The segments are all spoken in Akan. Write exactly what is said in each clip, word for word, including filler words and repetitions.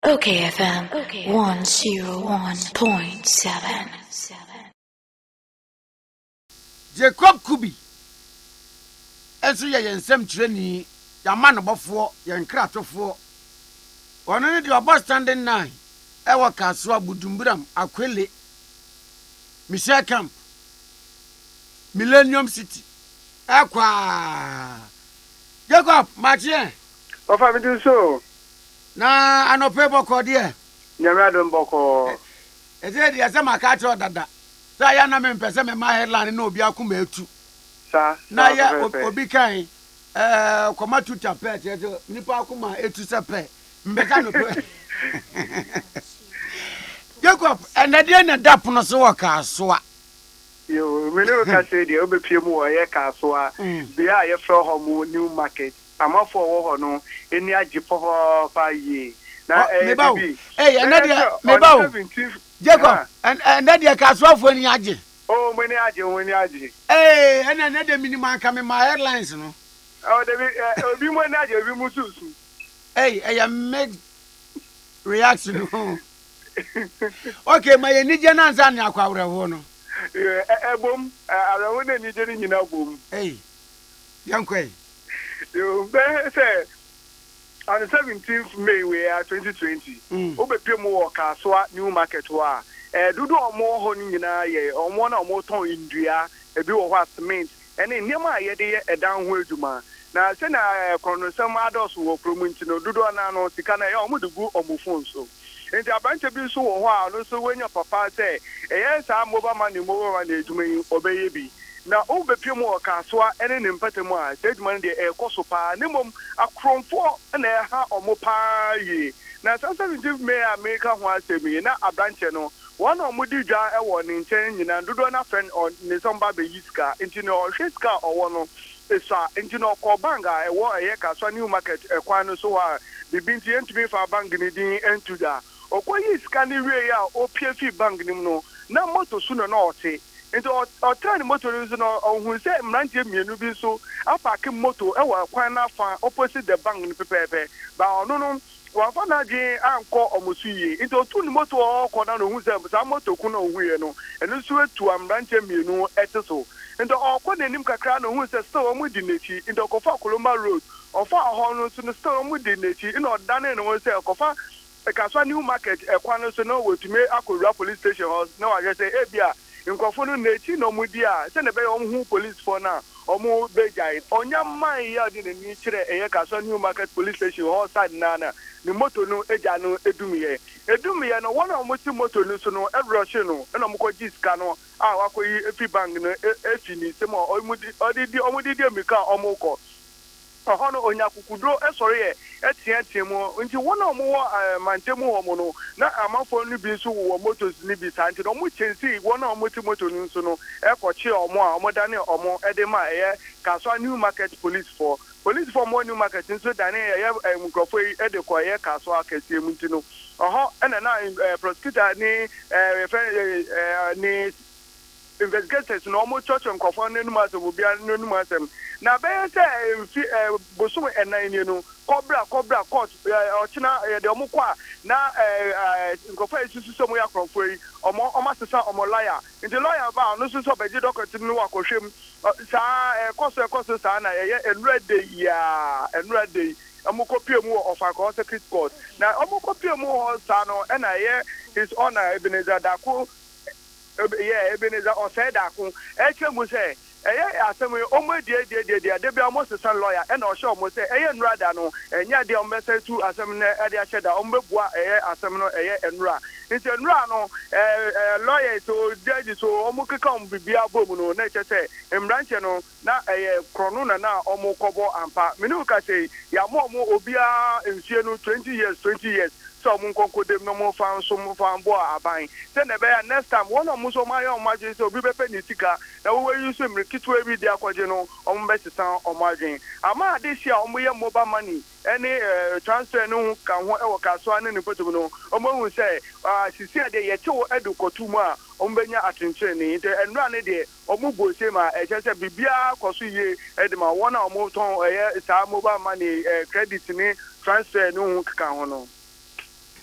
okayfm one oh one point seven. Jacob Kubi Eso ye yensem treni ya man bofo ye nkratofo ono ne de obo standing nine e wo kaso abudumburam akwele Michel Camp Millennium City akwa Jacob Mathieu o fa mi do so na anope boko de nyame adom boko e ze de asema ka cho dada sa ya na me mpese me ma headline na obi akuma etu sa na ya obi kan eh koma tu tapet ye nipa akuma etu sepe mbeka no pe Jacob enade na dap no so waka soa yo me no ka say de obepie mu wo ye ka soa be a ye fro ho mu new market amafo wo ho no eni agifo ho fa yi na eh bibi eh enade me bawo Jacob enade ka soa fo eni age oh many age many age eh ena enade minimum ka me my airlines no oh de obi mo na age obi mu susu eh eh make reaction okay my nije na nza na akwawre ho no eh ebom arawo na nije ni nyina bom eh yankwe yo be say on the seventeenth May we are twenty twenty obepie mu wo kasoa new market wa eh dudu omo ho ni nyina ye omo na omo ton indua ebi wo ho cement ene niam aye de edan ho aduma na se na kronosem ados wo promunti no dudu na no sika na ye omo de gu omo phone so enti abante bi so wo ho a no so wenya papa say eye sa mobile money mobile money aduma yi obeye bi na obepie mu wo kasoa ene ne mpatemu a se aduma de e koso pa ne mom akromfo na e ha omo pa yi na seventeenth May America ho asemi na abranche no one of Mudi Ja a warning chain and do not friend on Nisamba Yiska, into no Shiska or one is into no Kobanga, a war a yaka, so new market, a quano so are the binti to be for banging and to da. Or quite is scanning rea or P F banging no, no motor sooner nor say. Into or turn motor is no, or who said Mantium Yanubi so, a packing motor, a quana fan opposite the bang in Pepe, but no no. Wafana je anko omusuye into tu ni moto ko na no hu se sa moto ku na ohuye no eno so etu amranche mienu eteso into okọ na nim kakra no hu se still omu di nechi into kofa Koloma road ofa ho no so still omu di nechi ino dane no se kofa ekaswa new market ekwa no so no wetumi akowura police station house na wa je say e bia nkofo no nechi no mu di a se na be omu police for na omu bejai onya man ya di ni kire eye kaswa new market police station house side na na ni moto no eja no edumiye edumiye no wona omoti moto no so no everush no na omko jiska no a wakoyi efi bang no efi ni se mo omudi odidi omudi di emika omko oho no onya kukudro esore ye etietiemu nti wona omo mantemu homo no na amafo no bi so wo motos ni bi santi no mo chensi wona omoti moto no so no ekochi omo a omo dane omo edema eye kaswa new market police for police for more new market so dane eye mkrofo ede ko eye kaswa akese munti no oho ena na prosecutor ni eh ni investigators no mo church mkrofo no numa so bia no numa sem na be say boso enan ni no cobra cobra court ochina de omo kwa na mkrofo isusu so mo yakrofo yi omo omo sesa omo lawyer nti lawyer ba no so so beji document no wakohwem sa koso koso sa na ye enura de ya enura de omo kopie mu of a secret court na omo kopie mu ho sa no e na ye his honor Ebenezer Dako yeah Ebenezer o said Dako e chemu say eye asemi omo die die die die de bia mo sesan lawyer e na o show mo say eye enura da no enya de o message to asemi na e de a cheda o mbebua eye asemi no eye enura nti enura no eh lawyer so judge so omo keka o bibia bom no na che say emranche no na eye krono na na omo kobo ampa menu ka say ya mo mo obia ensie no twenty years twenty years so mo nkonko dem no mo fan so mo fan bo aban say na be next time one of mo so ma ya o ma je so obi be pe ni sika na wo we use me kitwe bi dia kwaje no omo be sesan omo adwen ama de sia omo ye mobile money any transfer no kan ho e wo kaso ane ne foto no omo hu say sisi ade ye che wo edu kotu mu a omo benya attention ni nte enura ne de omo bo se ma e che se bibia koso ye e de ma wona omo ton e sa mobile money credit ni transfer no kan ho no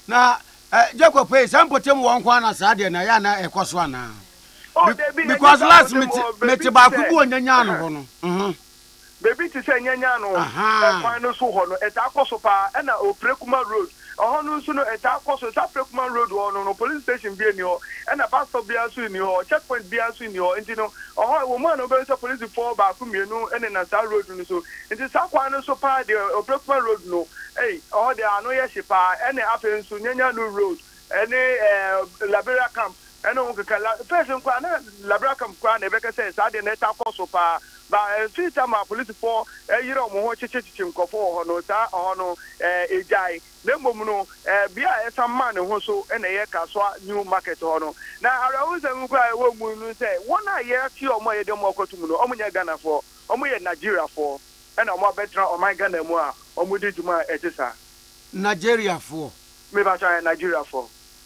na Jacob pay some potem one kwana sade na ya na ekoso ana. Because last meet meet ba kubu onyanya no ho no. Mhm. Baby to say nyanya no. E kwan no so ho no. E ta akoso pa e na Oprekuma road. Oho no so no e ta akoso ta Oprekuma road ho no no police station bi ni ho. E na pastor bi aso ni ho. Checkpoint bi aso ni ho. Nti no oho wo man no be so police for ba ku mienu e na sa road no so. Nti sa kwan no so pa de Oprekuma road no. Hey, oho de ano ye shipa e na afen so nyanya no road. E ni eh Liberia camp. E no ka person kwa na Liberia camp kwa na be ka say sa de na ta akoso pa. Ba free time police for eh yire omo ho chichichi nkofo ho no ta ho no eh ejai na mmom no eh bia esa man ho so e na ye kaswa new market ho no na arawo se nkwa e wo mu nu say wona ye ti omo ye de mo akotum no omo nya Ghana for omo ye Nigeria for e na omo betra o man Ghana mu a omo di juma e tisa Nigeria for me ba try Nigeria for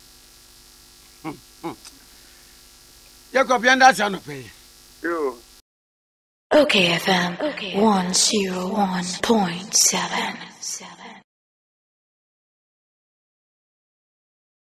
Jacob yanda cha no pay yo okayfm one oh one point seven.